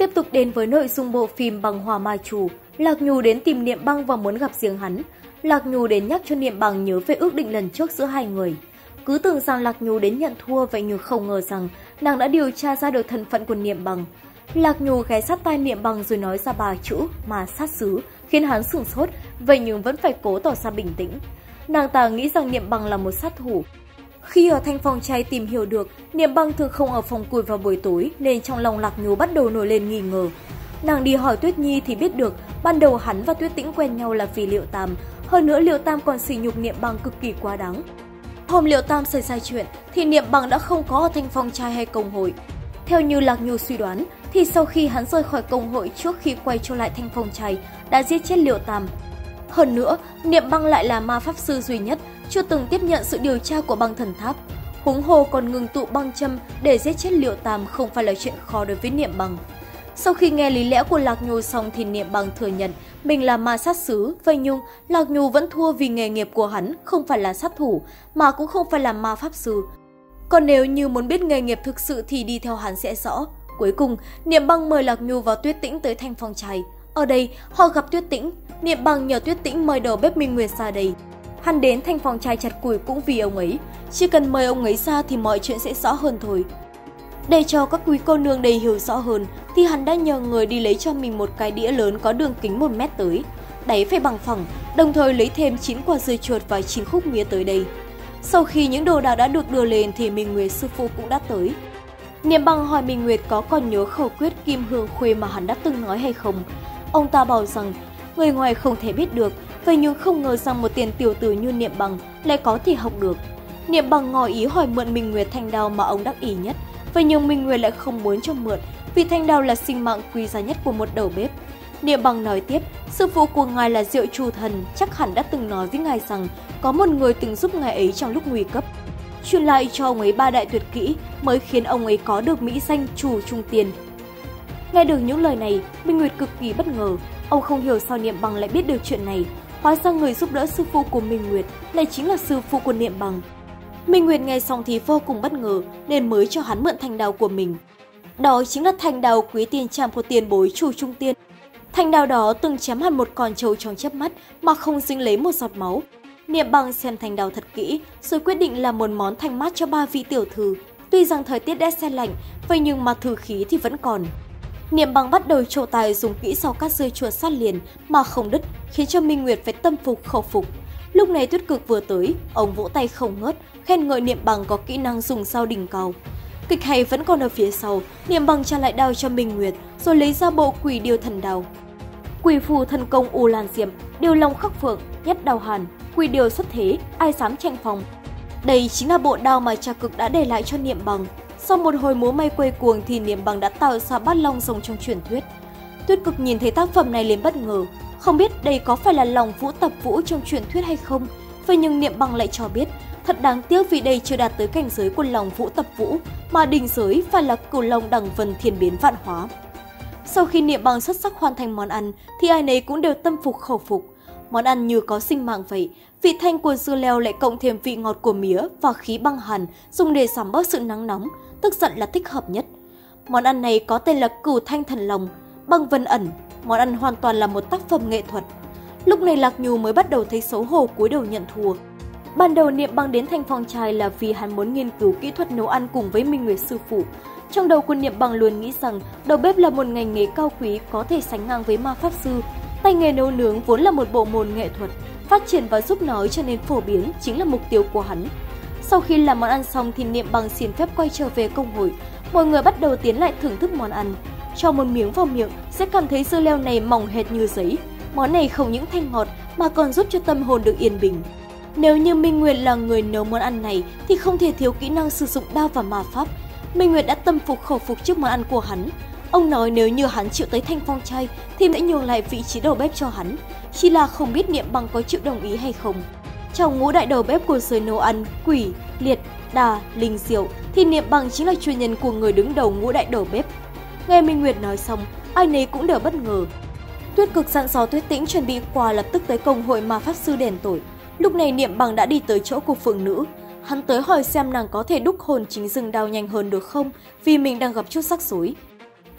Tiếp tục đến với nội dung bộ phim Bằng Hỏa Ma Chủ, Lạc Nhu đến tìm Niệm Băng và muốn gặp riêng hắn. Lạc Nhu đến nhắc cho Niệm Băng nhớ về ước định lần trước giữa hai người. Cứ tưởng rằng Lạc Nhu đến nhận thua, vậy nhưng không ngờ rằng nàng đã điều tra ra được thân phận của Niệm Băng. Lạc Nhu ghé sát tai Niệm Băng rồi nói ra 3 chữ mà sát xứ, khiến hắn sửng sốt, vậy nhưng vẫn phải cố tỏ ra bình tĩnh. Nàng ta nghĩ rằng Niệm Băng là một sát thủ. Khi ở Thanh Phong Trai tìm hiểu được Niệm Băng thường không ở phòng củi vào buổi tối, nên trong lòng Lạc Nhu bắt đầu nổi lên nghi ngờ. Nàng đi hỏi Tuyết Nhi thì biết được ban đầu hắn và Tuyết Tĩnh quen nhau là vì Liệu Tam, hơn nữa Liệu Tam còn sỉ nhục Niệm Băng cực kỳ quá đáng. Hôm Liệu Tam xảy ra chuyện thì Niệm Băng đã không có ở Thanh Phong Trai hay công hội. Theo như Lạc Nhu suy đoán thì sau khi hắn rời khỏi công hội trước khi quay trở lại Thanh Phong Trai đã giết chết Liệu Tam. Hơn nữa, Niệm Băng lại là ma pháp sư duy nhất chưa từng tiếp nhận sự điều tra của băng thần tháp. Huống hồ còn ngừng tụ băng châm để giết chết Liệu Tam không phải là chuyện khó đối với Niệm Băng. Sau khi nghe lý lẽ của Lạc Nhu xong thì Niệm Băng thừa nhận mình là ma sát sứ, vậy nhưng Lạc Nhu vẫn thua vì nghề nghiệp của hắn không phải là sát thủ, mà cũng không phải là ma pháp sư. Còn nếu như muốn biết nghề nghiệp thực sự thì đi theo hắn sẽ rõ. Cuối cùng, Niệm Băng mời Lạc Nhu và Tuyết Tĩnh tới Thanh Phong Trai. Ở đây, họ gặp Tuyết Tĩnh, Niệm Băng nhờ Tuyết Tĩnh mời đầu bếp Minh Nguyệt ra đây. Hắn đến Thanh Phong Trai chặt củi cũng vì ông ấy, chỉ cần mời ông ấy ra thì mọi chuyện sẽ rõ hơn thôi. Để cho các quý cô nương đây hiểu rõ hơn thì hắn đã nhờ người đi lấy cho mình một cái đĩa lớn có đường kính 1 mét tới, đáy phải bằng phẳng, đồng thời lấy thêm 9 quả dưa chuột và 9 khúc mía tới đây. Sau khi những đồ đạc đã được đưa lên thì Minh Nguyệt sư phụ cũng đã tới. Niệm Băng hỏi Minh Nguyệt có còn nhớ khẩu quyết Kim Hương Khuê mà hắn đã từng nói hay không. Ông ta bảo rằng người ngoài không thể biết được, vậy nhưng không ngờ rằng một tiền tiểu tử như Niệm Băng lại có thể học được. Niệm Băng ngỏ ý hỏi mượn Minh Nguyệt thanh đao mà ông đắc ý nhất, vậy nhưng Minh Nguyệt lại không muốn cho mượn vì thanh đao là sinh mạng quý giá nhất của một đầu bếp. Niệm Băng nói tiếp, sư phụ của ngài là Diệu Trù Thần, chắc hẳn đã từng nói với ngài rằng có một người từng giúp ngài ấy trong lúc nguy cấp. Truyền lại cho ông ấy 3 đại tuyệt kỹ mới khiến ông ấy có được mỹ danh Chủ Trung Tiên. Nghe được những lời này, Minh Nguyệt cực kỳ bất ngờ. Ông không hiểu sao Niệm Băng lại biết được chuyện này. Hóa ra người giúp đỡ sư phụ của Minh Nguyệt lại chính là sư phụ của Niệm Băng. Minh Nguyệt nghe xong thì vô cùng bất ngờ nên mới cho hắn mượn thanh đao của mình. Đó chính là thanh đao quý tiền trảm của tiền bối Chủ Trung Tiên. Thanh đao đó từng chém hẳn một con trâu trong chớp mắt mà không dính lấy một giọt máu. Niệm Băng xem thanh đao thật kỹ rồi quyết định làm một món thanh mát cho 3 vị tiểu thư. Tuy rằng thời tiết đã se lạnh, vậy nhưng mà thư khí thì vẫn còn. Niệm Băng bắt đầu trổ tài dùng kỹ xào cắt dưa chuột sát liền mà không đứt, khiến cho Minh Nguyệt phải tâm phục khẩu phục. Lúc này Tuyết Cực vừa tới, ông vỗ tay không ngớt, khen ngợi Niệm Băng có kỹ năng dùng dao đỉnh cao. Kịch hay vẫn còn ở phía sau, Niệm Băng trả lại đao cho Minh Nguyệt, rồi lấy ra bộ Quỷ Điêu Thần Đao. Quỷ phù thần công U Lan Diệm, Điêu Long Khắc Phượng, Nhất Đao Hàn, Quỷ Điêu Xuất Thế, Ai Dám Tranh Phòng. Đây chính là bộ đao mà Cha Cực đã để lại cho Niệm Băng. Sau một hồi múa may quay cuồng thì Niệm Băng đã tạo ra Bát Long rồng trong truyền thuyết. Tuyết Cực nhìn thấy tác phẩm này liền bất ngờ, không biết đây có phải là Long Vũ Tập Vũ trong truyền thuyết hay không. Vậy nhưng Niệm Băng lại cho biết, thật đáng tiếc vì đây chưa đạt tới cảnh giới của Long Vũ Tập Vũ, mà đỉnh giới phải là Cửu Long Đằng Vân Thiên Biến Vạn Hóa. Sau khi Niệm Băng xuất sắc hoàn thành món ăn thì ai nấy cũng đều tâm phục khẩu phục. Món ăn như có sinh mạng vậy, vị thanh của dưa leo lại cộng thêm vị ngọt của mía và khí băng hàn dùng để giảm bớt sự nắng nóng, tức giận là thích hợp nhất. Món ăn này có tên là Cửu Thanh Thần Long, băng vân ẩn, món ăn hoàn toàn là một tác phẩm nghệ thuật. Lúc này Lạc Nhu mới bắt đầu thấy xấu hổ cúi đầu nhận thua. Ban đầu Niệm Băng đến Thanh Phong Trai là vì hắn muốn nghiên cứu kỹ thuật nấu ăn cùng với Minh Nguyệt sư phụ. Trong đầu của Niệm Băng luôn nghĩ rằng đầu bếp là một ngành nghề cao quý có thể sánh ngang với ma pháp sư. Tay nghề nấu nướng vốn là một bộ môn nghệ thuật, phát triển và giúp nói cho nên phổ biến chính là mục tiêu của hắn. Sau khi làm món ăn xong thì Niệm Băng xin phép quay trở về công hội. Mọi người bắt đầu tiến lại thưởng thức món ăn. Cho một miếng vào miệng sẽ cảm thấy dưa leo này mỏng hệt như giấy. Món này không những thanh ngọt mà còn giúp cho tâm hồn được yên bình. Nếu như Minh Nguyệt là người nấu món ăn này thì không thể thiếu kỹ năng sử dụng đao và ma pháp. Minh Nguyệt đã tâm phục khẩu phục trước món ăn của hắn. Ông nói nếu như hắn chịu tới Thanh Phong Trai thì sẽ nhường lại vị trí đầu bếp cho hắn, chỉ là không biết Niệm Băng có chịu đồng ý hay không. Trong ngũ đại đầu bếp của giới nấu ăn Quỷ, Liệt, Đà, Linh, Diệu thì Niệm Băng chính là chuyên nhân của người đứng đầu ngũ đại đầu bếp. Nghe Minh Nguyệt nói xong, ai nấy cũng đều bất ngờ. Tuyết Cực dặn dò Tuyết Tĩnh chuẩn bị quà lập tức tới công hội ma pháp sư đền tội. Lúc này Niệm Băng đã đi tới chỗ của Phượng Nữ. Hắn tới hỏi xem nàng có thể đúc hồn chính rừng đao nhanh hơn được không, vì mình đang gặp chút rắc rối.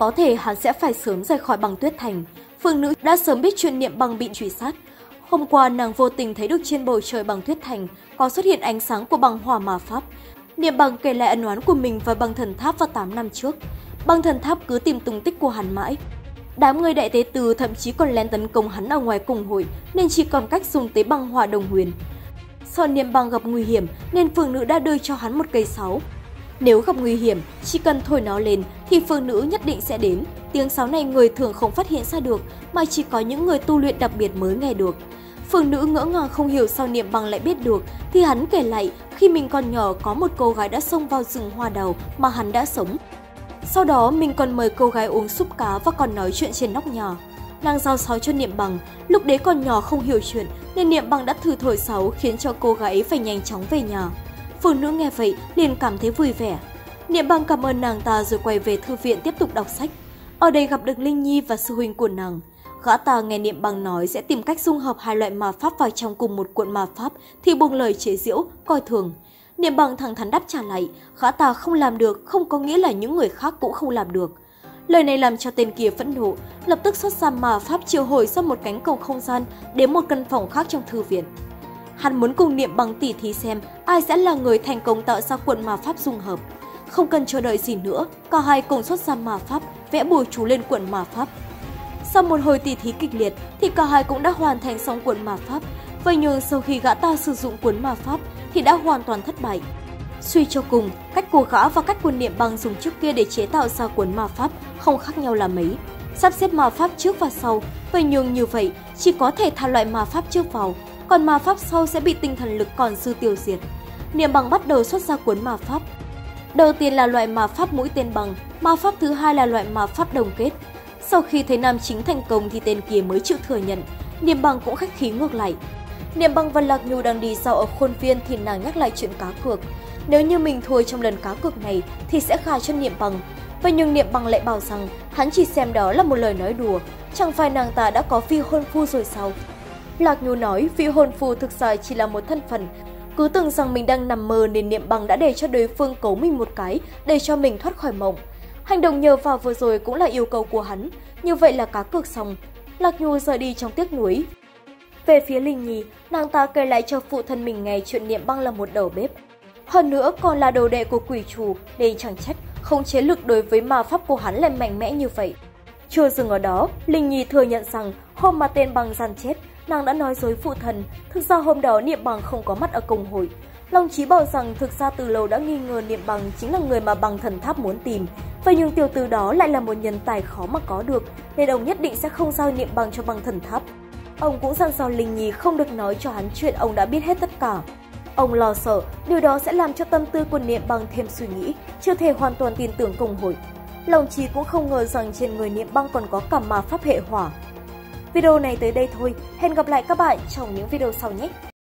có thể hắn sẽ phải sớm rời khỏi Băng Tuyết Thành. Phương Nữ đã sớm biết chuyện Niệm Băng bị truy sát. Hôm qua nàng vô tình thấy được trên bầu trời Băng Tuyết Thành có xuất hiện ánh sáng của băng hỏa ma pháp. Niệm Băng kể lại ân oán của mình và Băng Thần Tháp vào 8 năm trước. Băng Thần Tháp cứ tìm tung tích của hắn mãi. Đám người đại tế tử thậm chí còn lén tấn công hắn ở ngoài cùng hội nên chỉ còn cách dùng tới băng hỏa đồng huyền. Sợ Niệm Băng gặp nguy hiểm nên Phương Nữ đã đưa cho hắn một cây sáo. Nếu gặp nguy hiểm, chỉ cần thổi nó lên thì Phương Nữ nhất định sẽ đến. Tiếng sáo này người thường không phát hiện ra được mà chỉ có những người tu luyện đặc biệt mới nghe được. Phương Nữ ngỡ ngàng không hiểu sao Niệm Băng lại biết được, thì hắn kể lại khi mình còn nhỏ có một cô gái đã xông vào rừng hoa đào mà hắn đã sống. Sau đó mình còn mời cô gái uống súp cá và còn nói chuyện trên nóc nhà. Nàng giao sáo cho Niệm Băng, lúc đấy còn nhỏ không hiểu chuyện nên Niệm Băng đã thử thổi sáo khiến cho cô gái ấy phải nhanh chóng về nhà. Phương Nữ nghe vậy liền cảm thấy vui vẻ. Niệm Băng cảm ơn nàng ta rồi quay về thư viện tiếp tục đọc sách. Ở đây gặp được Linh Nhi và sư huynh của nàng. Gã ta nghe Niệm Băng nói sẽ tìm cách dung hợp hai loại ma pháp vào trong cùng một cuộn ma pháp thì buông lời chế giễu, coi thường. Niệm Băng thẳng thắn đáp trả lại, gã ta không làm được không có nghĩa là những người khác cũng không làm được. Lời này làm cho tên kia phẫn nộ, lập tức xuất ra ma pháp triệu hồi ra một cánh cổng không gian đến một căn phòng khác trong thư viện. Hắn muốn cùng Niệm Băng tỉ thí xem ai sẽ là người thành công tạo ra cuộn ma pháp dung hợp. Không cần chờ đợi gì nữa, cả hai cùng xuất ra ma pháp, vẽ bùa chú lên cuộn ma pháp. Sau một hồi tỉ thí kịch liệt thì cả hai cũng đã hoàn thành xong cuộn ma pháp. Vậy nhưng sau khi gã ta sử dụng cuốn ma pháp thì đã hoàn toàn thất bại. Suy cho cùng, cách của gã và cách của Niệm Băng dùng trước kia để chế tạo ra cuốn ma pháp không khác nhau là mấy. Sắp xếp ma pháp trước và sau, vậy nhưng như vậy chỉ có thể thả loại ma pháp trước vào, còn ma pháp sau sẽ bị tinh thần lực còn dư tiêu diệt. Niệm Băng bắt đầu xuất ra cuốn ma pháp. Đầu tiên là loại ma pháp mũi tên bằng, ma pháp thứ hai là loại ma pháp đồng kết. Sau khi thấy nam chính thành công thì tên kia mới chịu thừa nhận. Niệm Băng cũng khách khí ngược lại. Niệm Băng và Lạc Nhu đang đi dạo ở khuôn viên thì nàng nhắc lại chuyện cá cược. Nếu như mình thua trong lần cá cược này thì sẽ gả cho Niệm Băng. Vậy nhưng Niệm Băng lại bảo rằng hắn chỉ xem đó là một lời nói đùa, chẳng phải nàng ta đã có vị hôn phu rồi sao? Lạc Nhu nói vị hôn phu thực ra chỉ là một thân phận. Cứ tưởng rằng mình đang nằm mơ nên Niệm Băng đã để cho đối phương cấu mình một cái để cho mình thoát khỏi mộng. Hành động nhờ vào vừa rồi cũng là yêu cầu của hắn, như vậy là cá cược xong. Lạc Nhu rời đi trong tiếc nuối. Về phía Linh Nhi, nàng ta kể lại cho phụ thân mình nghe chuyện Niệm Băng là một đầu bếp. Hơn nữa còn là đồ đệ của quỷ chủ nên chẳng trách không chế lực đối với ma pháp của hắn lại mạnh mẽ như vậy. Chưa dừng ở đó, Linh Nhi thừa nhận rằng hôm mà tên Băng Gian chết, nàng đã nói dối phụ thân. Thực ra hôm đó Niệm Băng không có mặt ở công hội. Long Chí bảo rằng thực ra từ lâu đã nghi ngờ Niệm Băng chính là người mà Băng Thần Tháp muốn tìm. Vậy nhưng tiểu tử đó lại là một nhân tài khó mà có được, nên ông nhất định sẽ không giao Niệm Băng cho Băng Thần Tháp. Ông cũng dặn dò Linh Nhi không được nói cho hắn chuyện ông đã biết hết tất cả. Ông lo sợ điều đó sẽ làm cho tâm tư của Niệm Băng thêm suy nghĩ, chưa thể hoàn toàn tin tưởng công hội. Long Chí cũng không ngờ rằng trên người Niệm Băng còn có cả ma pháp hệ hỏa. Video này tới đây thôi, hẹn gặp lại các bạn trong những video sau nhé!